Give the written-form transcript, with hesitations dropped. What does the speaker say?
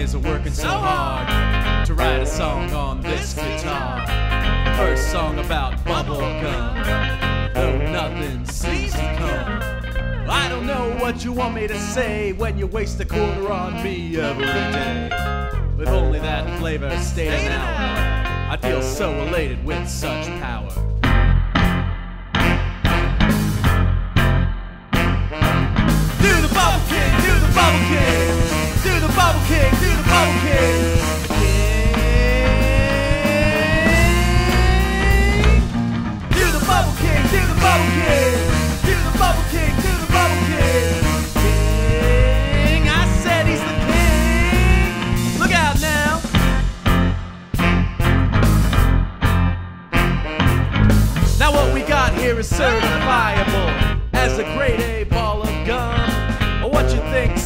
engineers are working so hard to write a song on this guitar. First song about bubble gum, though nothing seems to come. I don't know what you want me to say when you waste a quarter on me every day. If only that flavor stayed an hour, I'd feel so elated with such power. Do the bubble king, do the bubble king, do the bubble king, do the bubble king. Do the bubble king, do the bubble king, do the bubble king, do the bubble king. King, I said he's the king. Look out now. Now what we got here is certifiable as a grade A ball of gum. What you think